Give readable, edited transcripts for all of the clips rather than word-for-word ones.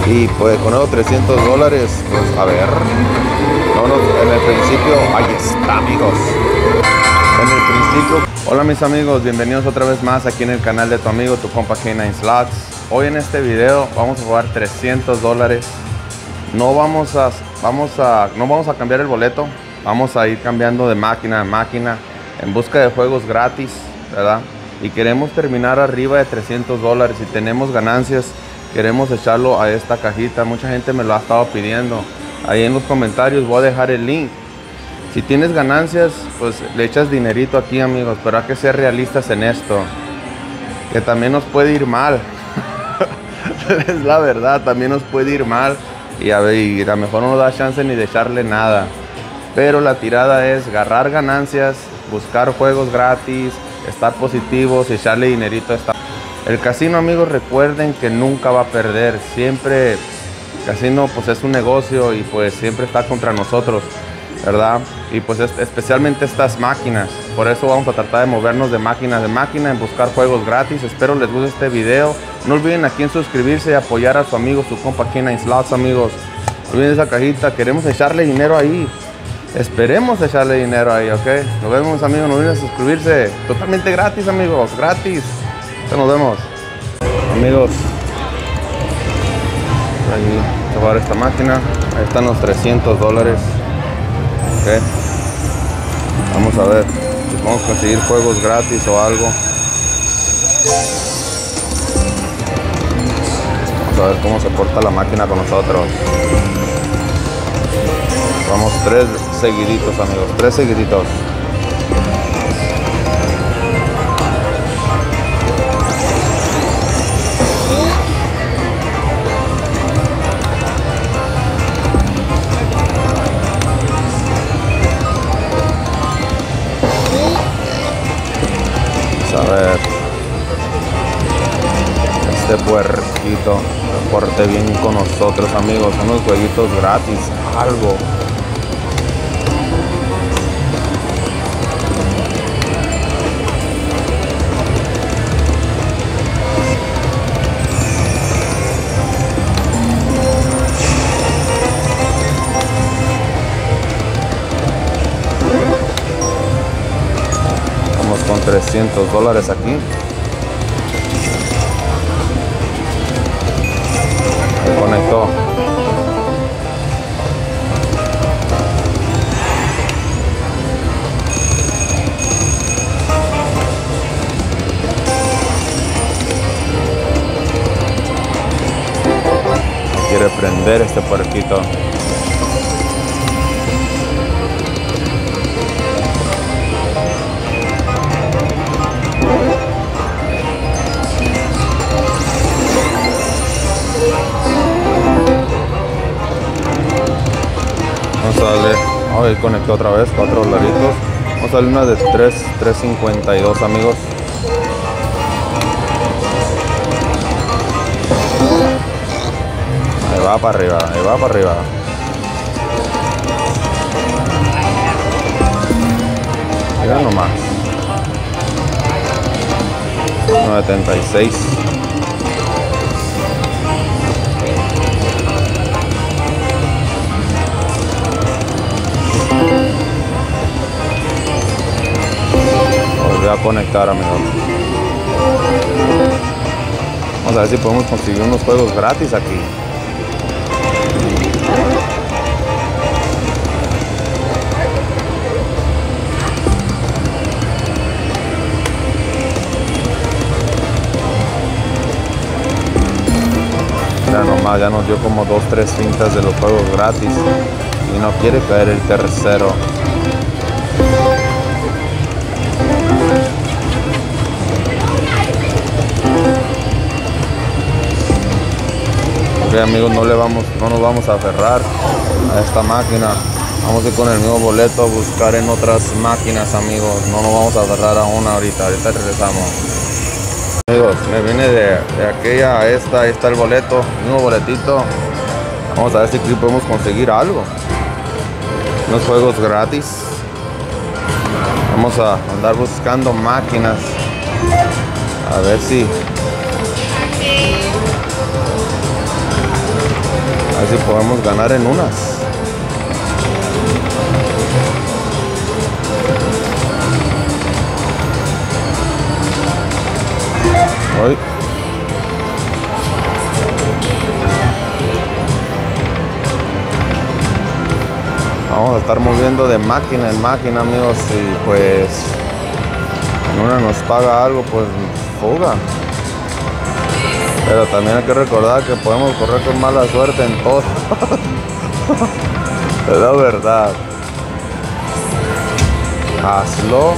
Y pues con esos 300 dólares, pues a ver. En el principio, ahí está, amigos. En el principio, hola mis amigos, bienvenidos otra vez más aquí en el canal de tu amigo, tu compa K9 Slots. Hoy en este video vamos a jugar 300 dólares. No vamos a cambiar el boleto. Vamos a ir cambiando de máquina a máquina en busca de juegos gratis, ¿verdad? Y queremos terminar arriba de 300 dólares. Si tenemos ganancias, queremos echarlo a esta cajita. Mucha gente me lo ha estado pidiendo. Ahí en los comentarios voy a dejar el link. Si tienes ganancias, pues le echas dinerito aquí, amigos. Pero hay que ser realistas en esto, que también nos puede ir mal. Es la verdad, también nos puede ir mal. Y a lo mejor no nos da chance ni de echarle nada. Pero la tirada es agarrar ganancias, buscar juegos gratis, estar positivos y echarle dinerito a esta. El casino, amigos, recuerden que nunca va a perder. Siempre, el casino pues es un negocio y pues siempre está contra nosotros, ¿verdad? Y pues especialmente estas máquinas. Por eso vamos a tratar de movernos de máquina en buscar juegos gratis. Espero les guste este video. No olviden aquí en suscribirse y apoyar a su amigo, su compa K9 Slots, amigos. No olviden esa cajita, queremos echarle dinero ahí. Esperemos echarle dinero ahí, ¿ok? Nos vemos, amigos, no olviden suscribirse. Totalmente gratis, amigos, gratis. Nos vemos. Amigos, ahí se va a ver esta máquina. Ahí están los 300 dólares. Ok. Vamos a ver si podemos conseguir juegos gratis o algo. Vamos a ver cómo se porta la máquina con nosotros. Vamos 3 seguiditos, amigos, 3 seguiditos. Vamos a ver. Este puerquito se porte bien con nosotros, amigos. Unos jueguitos gratis, algo. Con 300 dólares aquí. Ahí conectó. Quiere prender este puerquito. Vamos a darle, ahí conectó otra vez, 4 dolaritos. Vamos a darle una de 3.52, amigos. Ahí va para arriba, ahí va para arriba. Mira nomás. 1.76. Voy a conectar, amigos. Vamos a ver si podemos conseguir unos juegos gratis aquí. Mira nomás, ya nos dio como 2-3 fintas de los juegos gratis y no quiere caer el tercero. Ok, amigos, no nos vamos a aferrar a esta máquina. Vamos a ir con el mismo boleto a buscar en otras máquinas, amigos. No nos vamos a aferrar a una ahorita regresamos. Amigos, me vine de aquella a esta. Ahí está el boleto, el mismo boletito. Vamos a ver si aquí podemos conseguir algo. Unos juegos gratis. Vamos a andar buscando máquinas. A ver si ver si podemos ganar en unas. Hoy. Vamos a estar moviendo de máquina en máquina, amigos, y pues en una nos paga algo, pues fuga. Pero también hay que recordar que podemos correr con mala suerte en todo. Es la verdad. Hazlo.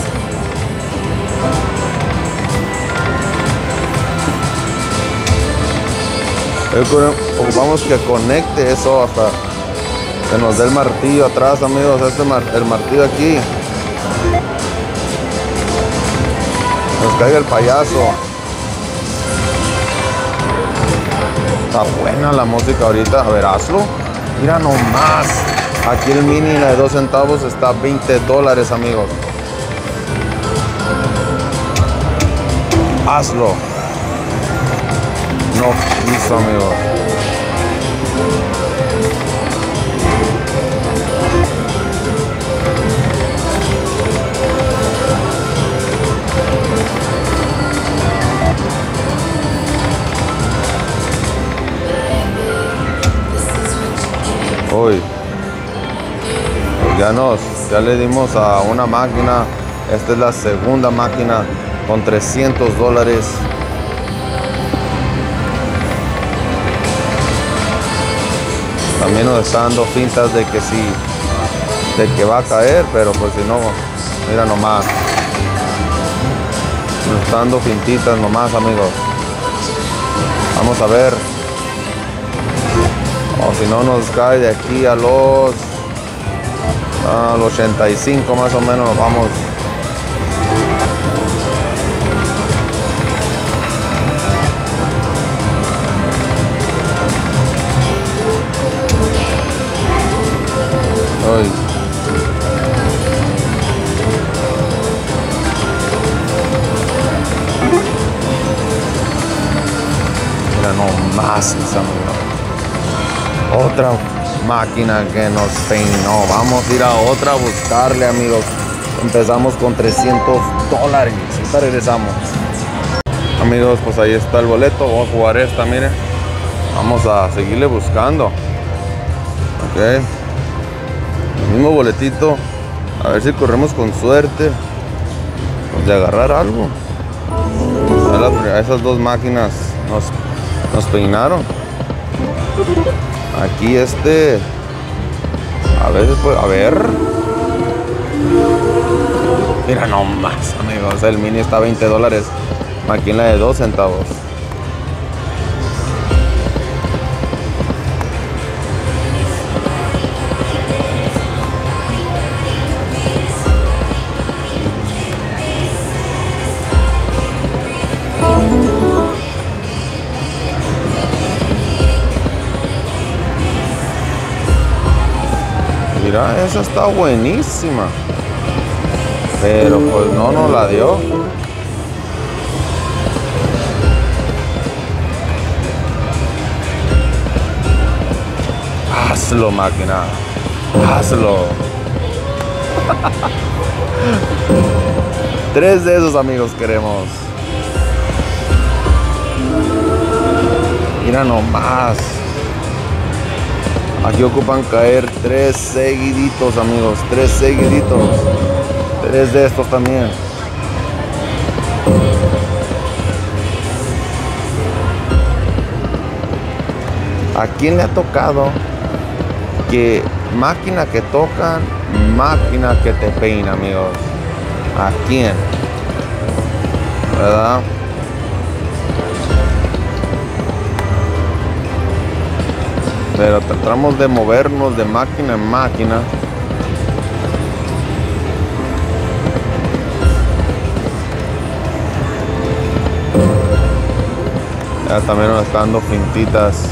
Ocupamos que conecte eso hasta que nos dé el martillo atrás, amigos. El martillo aquí. Nos caiga el payaso. Está buena la música ahorita. A ver, hazlo. Mira nomás. Aquí el mini de 2 centavos está $20, amigos. Hazlo. No quiso, amigos. Hoy ya le dimos a una máquina. Esta es la segunda máquina con $300. También nos está dando fintas de que sí, de que va a caer, pero pues si no, mira nomás. Nos está dando fintitas nomás, amigos. Vamos a ver. O si no nos cae de aquí a los 85 más o menos, nos vamos. Ay. Mira nomás, mis amigos. Otra máquina que nos peinó. Vamos a ir a otra a buscarle, amigos. Empezamos con $300. Ahorita regresamos. Amigos, pues ahí está el boleto. Vamos a jugar esta, miren. Vamos a seguirle buscando. Ok. El mismo boletito. A ver si corremos con suerte de agarrar algo. Esas dos máquinas nos peinaron. Aquí a veces pues, a ver. Mira nomás, amigos, el mini está a $20. Máquina de 2 centavos. Mira, esa está buenísima. Pero pues no la dio. Hazlo, máquina. Hazlo. 3 de esos, amigos, queremos. Mira nomás. Aquí ocupan caer 3 seguiditos, amigos. 3 seguiditos. 3 de estos también. ¿A quién le ha tocado que máquina que tocan, máquina que te peina, amigos? ¿A quién? ¿Verdad? Pero tratamos de movernos de máquina en máquina. Ya también nos están dando fintitas.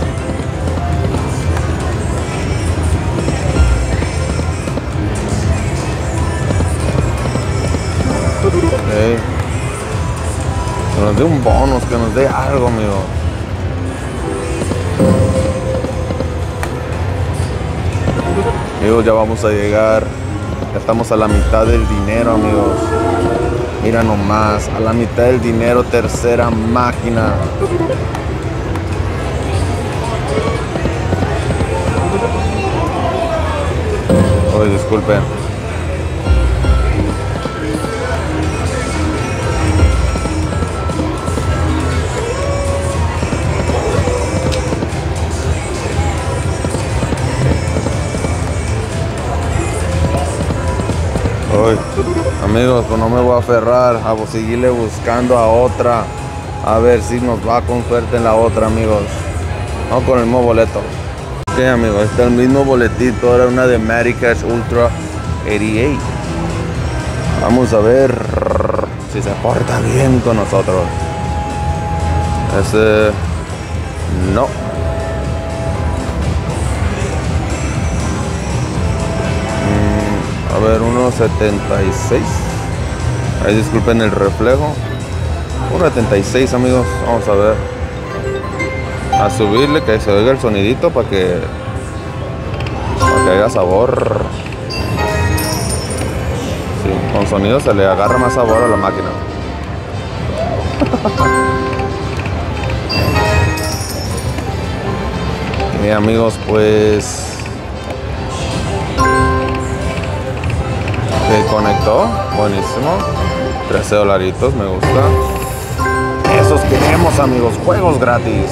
Okay. Que nos dé un bonus, que nos dé algo, amigo. Amigos, ya vamos a llegar. Ya estamos a la mitad del dinero, amigos. Mira nomás, a la mitad del dinero, tercera máquina. Oye, disculpen. Oye, amigos, pues no me voy a aferrar a seguirle buscando a otra. A ver si nos va con suerte en la otra, amigos. No con el mismo boleto. Ok, amigos, está el mismo boletito. Era una de Medicash Ultra 88. Vamos a ver si se porta bien con nosotros. Ese... no. A ver, 1.76. Ahí disculpen el reflejo. 1.76, amigos. Vamos a ver. A subirle, que se oiga el sonidito para que haya sabor. Sí, con sonido se le agarra más sabor a la máquina. Y amigos, pues se conectó, buenísimo. 13 dolaritos, me gusta. Esos queremos, amigos, juegos gratis.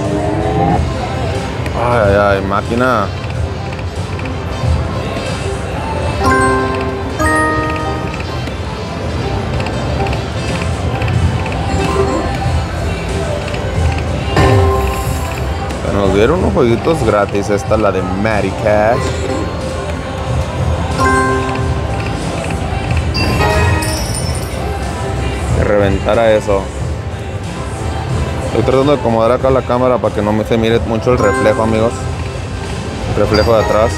Ay, ay, ay, máquina. Nos dieron unos jueguitos gratis. Esta es la de Medicash. Que reventara eso. Estoy tratando de acomodar acá la cámara para que no se mire mucho el reflejo, amigos. El reflejo de atrás.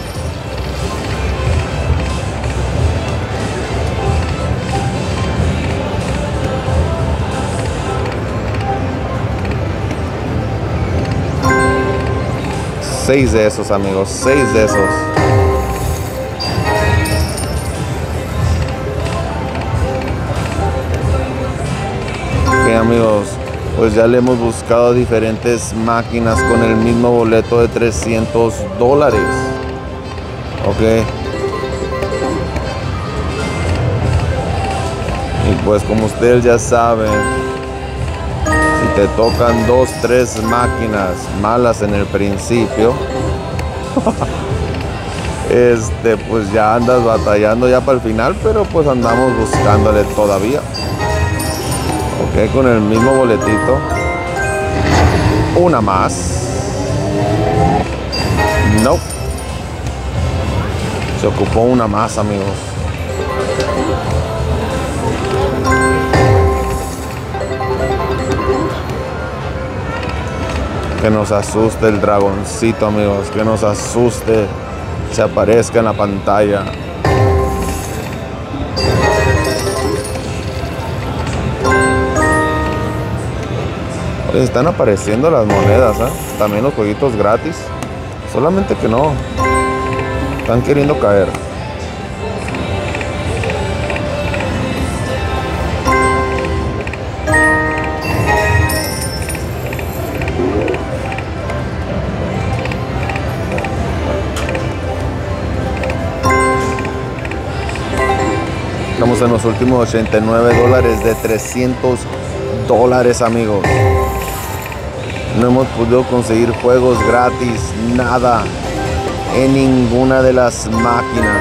Seis de esos, amigos. 6 de esos. Ok, amigos. Pues ya le hemos buscado diferentes máquinas con el mismo boleto de 300 dólares. Ok. Y pues como ustedes ya saben, si te tocan 2, 3 máquinas malas en el principio, pues ya andas batallando ya para el final, pero pues andamos buscándole todavía. Ok, con el mismo boletito. Una más. No. Se ocupó una más, amigos. Que nos asuste el dragoncito, amigos. Que nos asuste. Se aparezca en la pantalla. Están apareciendo las monedas, ¿eh? También los jueguitos gratis. Solamente que no. Están queriendo caer. Estamos en los últimos 89 dólares de 300 dólares, amigos. No hemos podido conseguir juegos gratis, nada, en ninguna de las máquinas.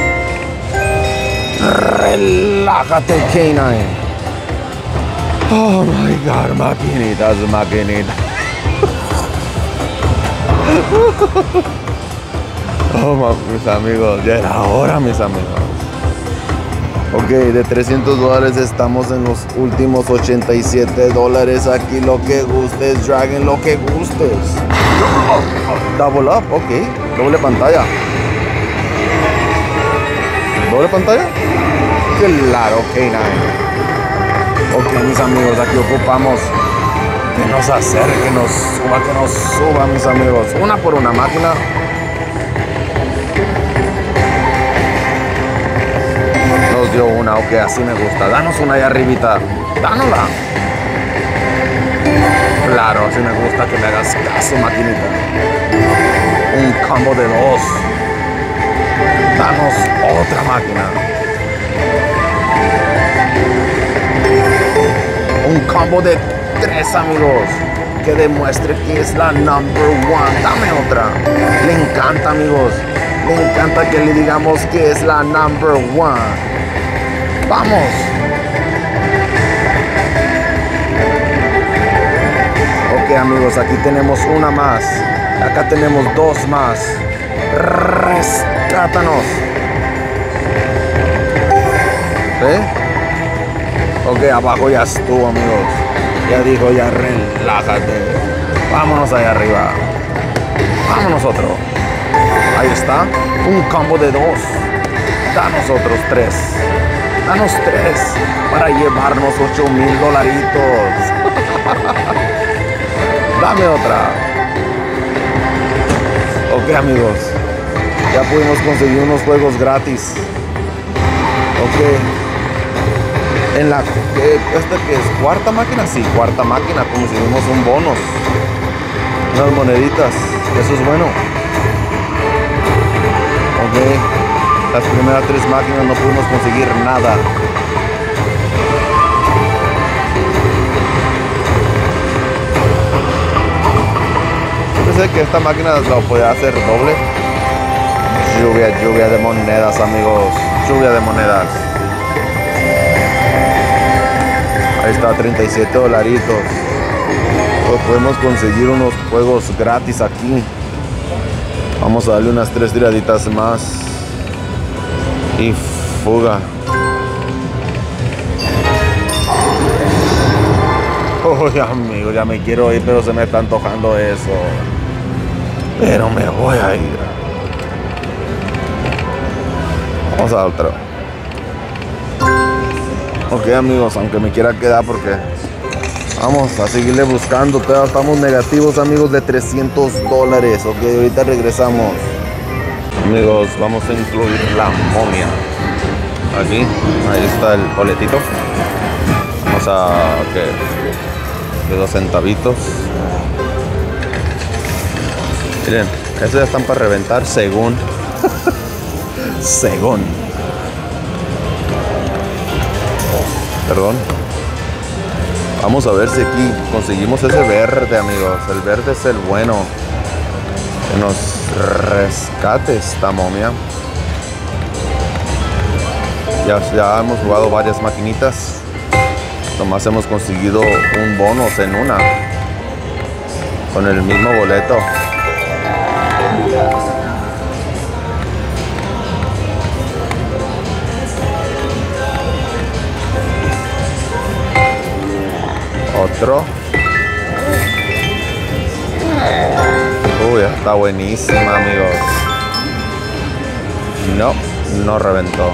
Relájate, K9. Oh my God, maquinitas, maquinitas. Oh, mis amigos, ya era hora, mis amigos. Ok, de 300 dólares estamos en los últimos 87 dólares. Aquí lo que gustes, Dragon, lo que gustes. Double up, ok. Doble pantalla. ¿Doble pantalla? Claro, K9. Ok, mis amigos, aquí ocupamos que nos acerque, que nos suba, mis amigos. Una por una máquina. dio una, ok, así me gusta. Danos una ahí arribita. Dánosla. Claro, así me gusta que me hagas caso, maquinita. Un combo de 2. Danos otra máquina. Un combo de 3, amigos. Que demuestre que es la number 1. Dame otra. Le encanta, amigos. Le encanta que le digamos que es la number 1. Vamos. Ok, amigos, aquí tenemos una más. Acá tenemos 2 más. Rescátanos. ¿Eh? Ok, abajo ya estuvo, amigos. Ya dijo, ya relájate. Vámonos allá arriba. Vámonos otro. Ahí está. Un combo de 2. Danos otros 3. Danos 3 para llevarnos $8,000. Dame otra. Ok, amigos. Ya pudimos conseguir unos juegos gratis. Ok. En la esta que es cuarta máquina, sí, cuarta máquina, conseguimos un bonus, unas moneditas, eso es bueno. Ok, las primeras 3 máquinas no pudimos conseguir nada. Pensé que esta máquina lo podía hacer doble. Lluvia de monedas, amigos, lluvia de monedas. Ahí está, $37. Pues podemos conseguir unos juegos gratis aquí. Vamos a darle unas 3 tiraditas más. Y fuga. Uy, amigo, ya me quiero ir, pero se me está antojando eso. Pero me voy a ir. Vamos a otro. Ok, amigos, aunque me quiera quedar porque vamos a seguirle buscando. Todavía estamos negativos, amigos, de $300. Ok, ahorita regresamos. Amigos, vamos a incluir la momia. Aquí, ahí está el boletito. Vamos a, ok, de 2 centavitos. Miren, estos ya están para reventar según. Según. Perdón. Vamos a ver si aquí conseguimos ese verde, amigos. El verde es el bueno. Que nos rescate esta momia. Ya hemos jugado varias maquinitas. Nomás hemos conseguido un bonus en una. Con el mismo boleto. Otro. Uy, está buenísima, amigos. No reventó.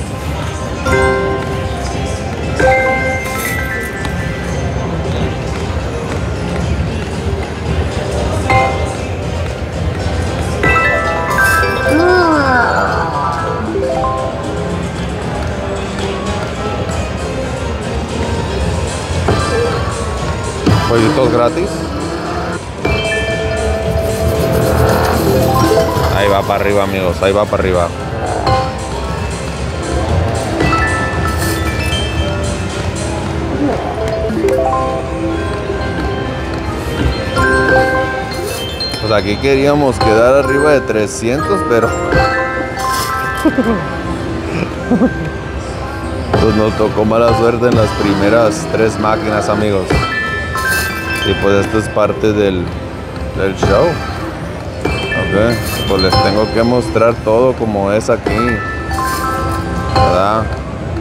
Jueguitos gratis. Ahí va para arriba, amigos. Ahí va para arriba. Pues aquí queríamos quedar arriba de 300, pero pues nos tocó mala suerte en las primeras 3 máquinas, amigos. Y pues esto es parte del show. Ok, pues les tengo que mostrar todo como es aquí, ¿verdad?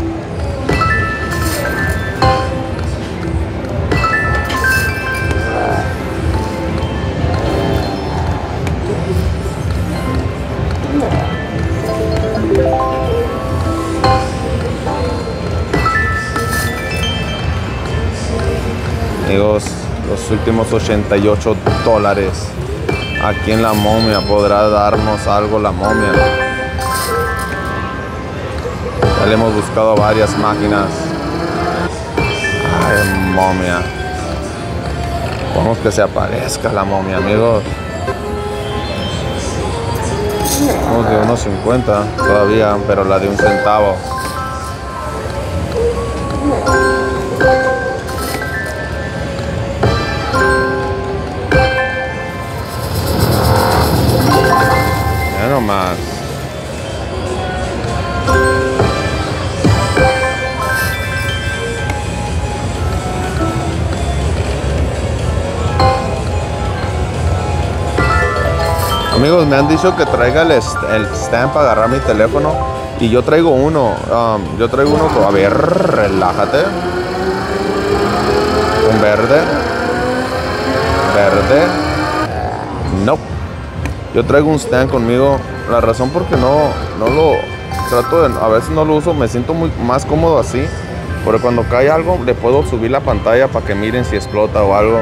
Amigos, los últimos $88. Aquí en la momia. ¿Podrá darnos algo la momia? Ya le hemos buscado varias máquinas. Ay, momia. Vamos que se aparezca la momia, amigos. Vamos de unos 50 todavía, pero la de 1 centavo. Ya nomás. Amigos, me han dicho que traiga el stand para agarrar mi teléfono. Y yo traigo uno. A ver, relájate. Un verde. Verde. No. Yo traigo un stand conmigo. La razón porque no lo trato de... A veces no lo uso. Me siento más cómodo así. Porque cuando cae algo le puedo subir la pantalla para que miren si explota o algo.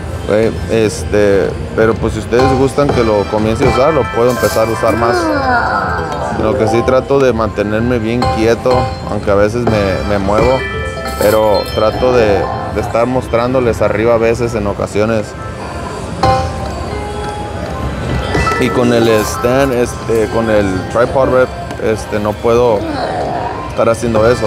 Pero pues si ustedes gustan que lo comience a usar, lo puedo empezar a usar más. Lo que sí trato de mantenerme bien quieto, aunque a veces me muevo, pero trato de estar mostrándoles arriba a veces en ocasiones. Y con el stand, con el tripod rep, no puedo estar haciendo eso.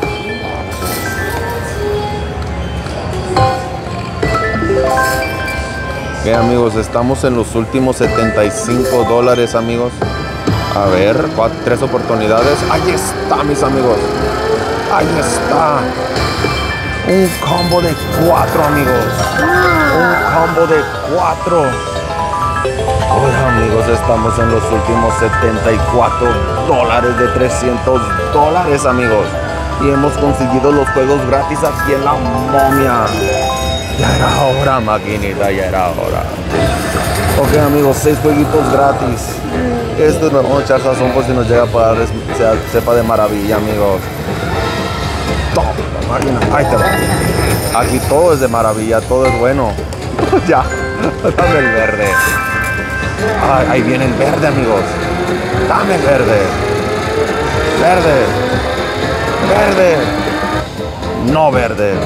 Bien, amigos, estamos en los últimos $75, amigos. A ver, 3 oportunidades. Ahí está, mis amigos. Ahí está. Un combo de 4, amigos. Un combo de 4. Hola, amigos, estamos en los últimos $74 de $300, amigos. Y hemos conseguido los juegos gratis aquí en la momia. Ya era hora, maquinita, ya era hora. Ok, amigos, 6 jueguitos gratis. Esto es mejor echar sazón por si nos llega a pagar, sepa de maravilla, amigos. Toma, máquina, ahí te va. Aquí todo es de maravilla, todo es bueno. Ya, dame el verde. Ay, ahí viene el verde, amigos. Dame el verde. Verde. Verde. No verde.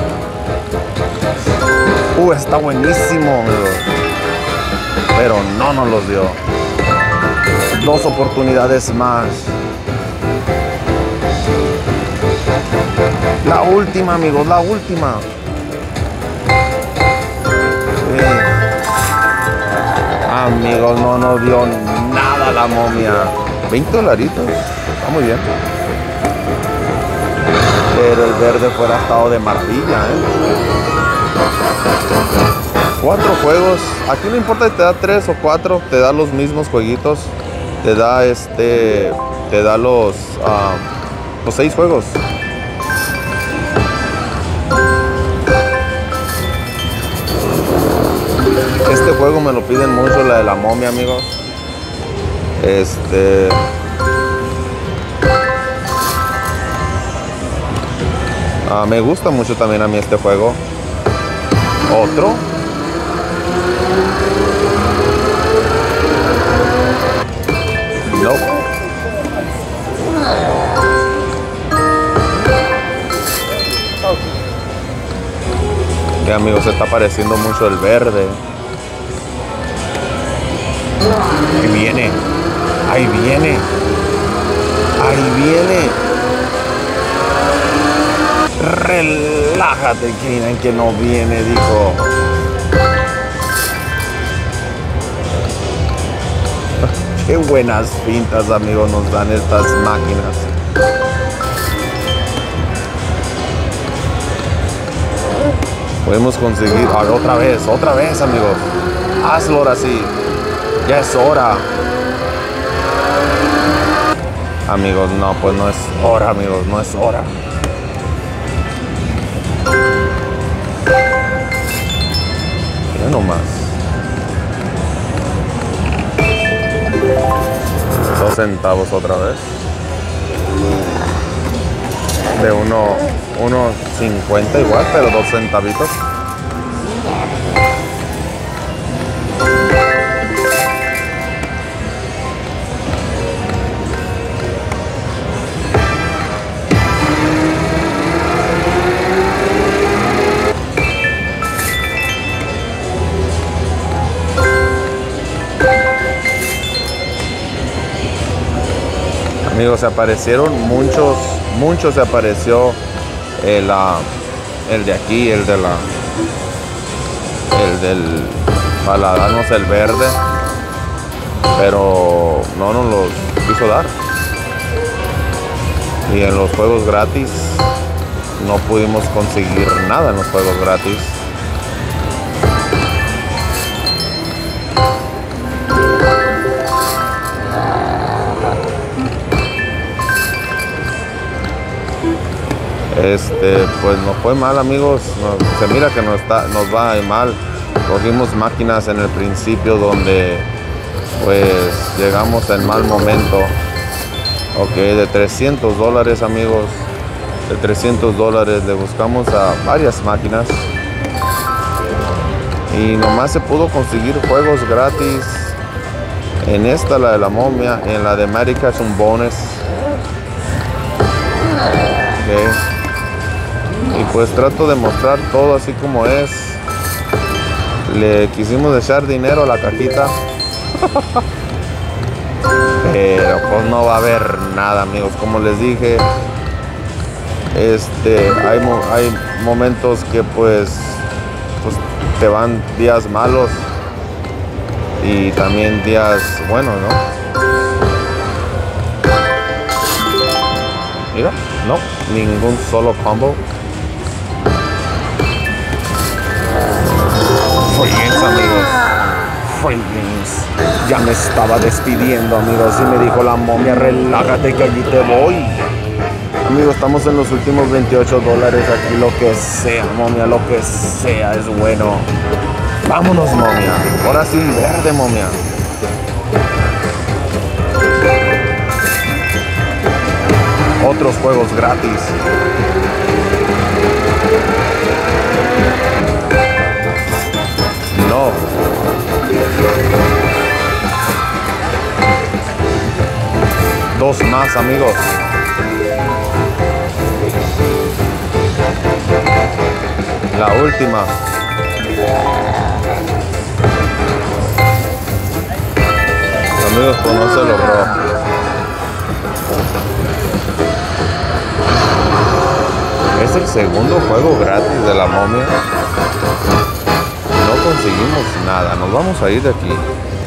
Está buenísimo, amigos. Pero no nos los dio. 2 oportunidades más. La última, amigos, la última. Sí. Amigos, no nos dio nada la momia. $20. Está muy bien. Pero el verde fuera estado de maravilla, 4 juegos. Aquí no importa si te da 3 o 4, te da los mismos jueguitos. Te da los 6 juegos. Este juego me lo piden mucho, la de la momia, amigos. Me gusta mucho también a mí este juego. Otro. No. Amigos, se está pareciendo mucho el verde. Ahí viene. Ahí viene. Ahí viene. Relájate, Keenan, que no viene, dijo. Qué buenas pintas, amigos, nos dan estas máquinas. Podemos conseguir otra vez, amigos. Hazlo ahora sí. Ya es hora. Amigos, no, pues no es hora, amigos, no es hora. Mira nomás. 2 centavos otra vez. De 1.50 igual, pero 2 centavitos. Amigos, se aparecieron muchos se apareció el de aquí, el del paladar, no sé, el verde, pero no nos los quiso dar. Y en los juegos gratis no pudimos conseguir nada en los juegos gratis. Pues nos fue mal, amigos. Se mira que nos va mal. Cogimos máquinas en el principio donde pues llegamos en mal momento. Ok, de $300, amigos. De $300 le buscamos a varias máquinas y nomás se pudo conseguir juegos gratis. En esta, la de la momia, en la de América es un bonus. Okay. Y pues trato de mostrar todo así como es. Le quisimos echar dinero a la cajita. Pero pues no va a haber nada, amigos. Como les dije, hay momentos que pues te van días malos y también días buenos, ¿no? Mira, no, ningún solo combo. Friends, amigos. Friends. Ya me estaba despidiendo, amigos, y me dijo la momia, relájate que allí te voy. Amigos, estamos en los últimos $28 aquí, lo que sea, momia, lo que sea es bueno. Vámonos, momia. Ahora sí, un verde, momia. Otros juegos gratis. No. Dos más, amigos. La última. Amigos, pues no se logró. Es el segundo juego gratis de la momia. No conseguimos nada. Nos vamos a ir de aquí.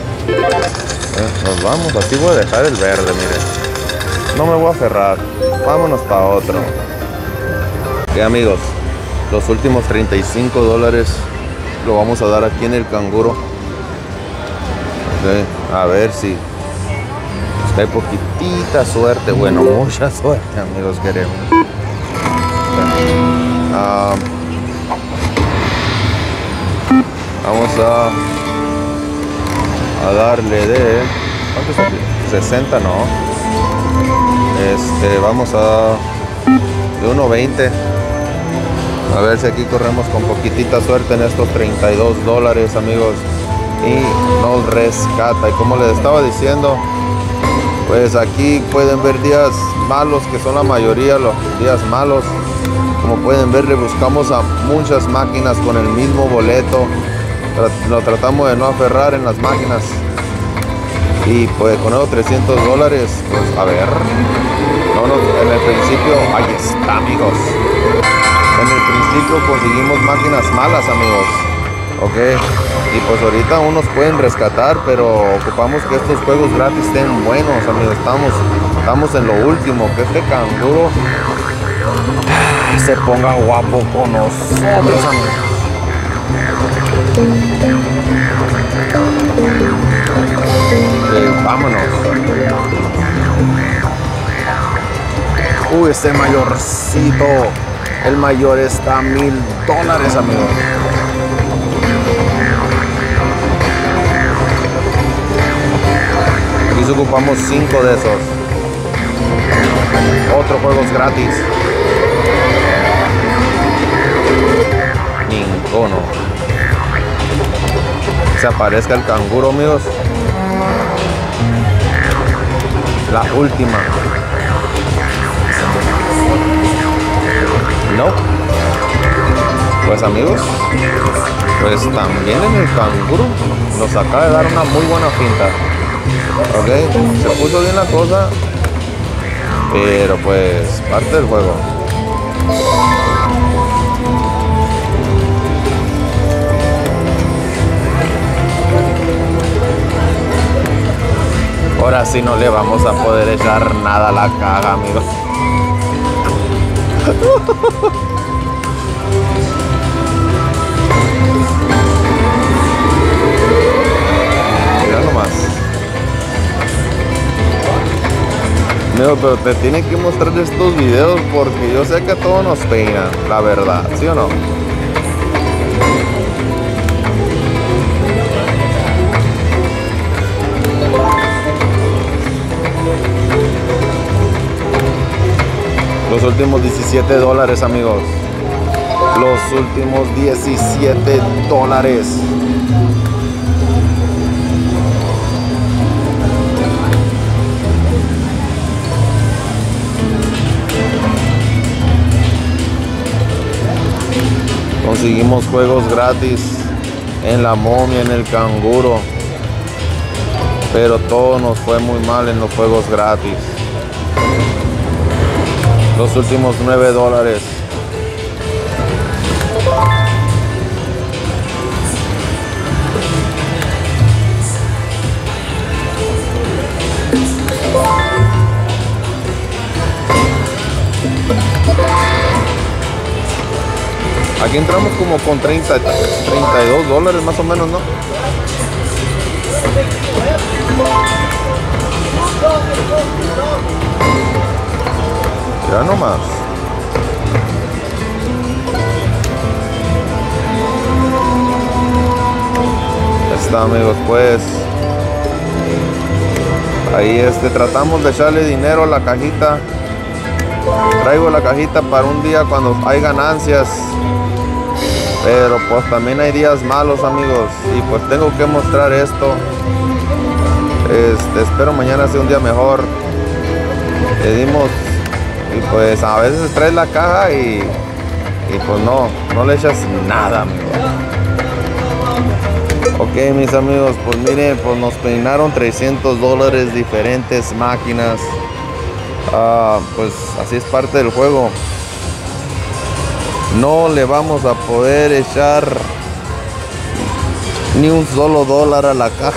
Nos vamos. Así voy a dejar el verde, miren. No me voy a cerrar. Vámonos para otro. Ok, amigos. Los últimos $35 lo vamos a dar aquí en el canguro. Okay, a ver si hay poquitita suerte. Bueno, mucha suerte, amigos, queremos. Vamos a darle de... ¿cuánto es aquí? 60, no. Vamos de 1.20. A ver si aquí corremos con poquitita suerte en estos $32, amigos. Y nos rescata. Y como les estaba diciendo, pues aquí pueden ver días malos, que son la mayoría los días malos. Como pueden ver, le buscamos a muchas máquinas con el mismo boleto. Lo tratamos de no aferrar en las máquinas. Y pues con esos $300, pues a ver. En el principio, ahí está, amigos. En el principio conseguimos máquinas malas, amigos. Ok. Y pues ahorita aún nos pueden rescatar, pero ocupamos que estos juegos gratis estén buenos, amigos. Estamos en lo último, que este canguro se ponga guapo con nosotros, amigos. Vámonos. Uy, este mayorcito. El mayor está a $1000, amigos. Aquí ocupamos 5 de esos. Otros juegos gratis. Ninguno. Se aparezca el canguro, amigos. La última. No. Pues, amigos, pues también en el canguro nos acaba de dar una muy buena finta. Ok, se puso bien la cosa. Pero pues parte del juego. Ahora sí no le vamos a poder echar nada a la caja, amigos. Mira nomás. Amigo, pero te tienen que mostrar estos videos porque yo sé que a todos nos peina, la verdad, ¿sí o no? Los últimos $17, amigos. Los últimos $17. Conseguimos juegos gratis en la momia, en el canguro. Pero todo nos fue muy mal en los juegos gratis. Los últimos $9. Aquí entramos como con $32 más o menos, ¿no? Ya nomás. Ya está, amigos, pues ahí tratamos de echarle dinero a la cajita. Traigo la cajita para un día cuando hay ganancias, pero pues también hay días malos, amigos, y pues tengo que mostrar esto. Espero mañana sea un día mejor. Le dimos. Y pues a veces traes la caja y pues no le echas nada, amigo. Ok, mis amigos, pues miren, pues nos peinaron $300 diferentes máquinas. Pues así es parte del juego. No le vamos a poder echar ni un solo dólar a la caja.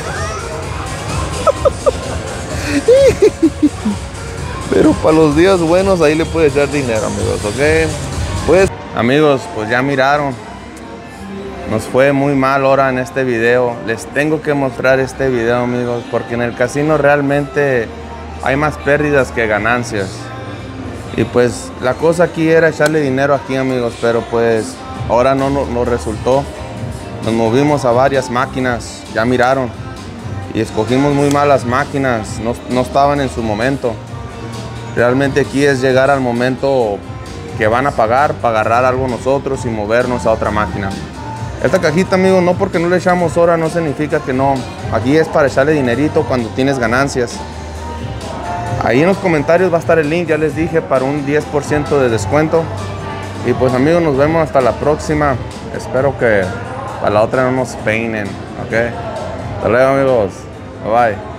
Pero para los días buenos ahí le puede echar dinero, amigos, ¿ok? Pues, amigos, pues ya miraron. Nos fue muy mal ahora en este video. Les tengo que mostrar este video, amigos, porque en el casino realmente hay más pérdidas que ganancias. Y pues la cosa aquí era echarle dinero aquí, amigos, pero pues ahora no nos resultó. Nos movimos a varias máquinas, ya miraron. Y escogimos muy malas máquinas, no estaban en su momento. Realmente aquí es llegar al momento que van a pagar para agarrar algo nosotros y movernos a otra máquina. Esta cajita, amigos, no porque no le echamos hora no significa que no. Aquí es para echarle dinerito cuando tienes ganancias. Ahí en los comentarios va a estar el link, ya les dije, para un 10% de descuento. Y pues, amigos, nos vemos hasta la próxima. Espero que para la otra no nos peinen, ¿ok? Hasta luego, amigos. Bye bye.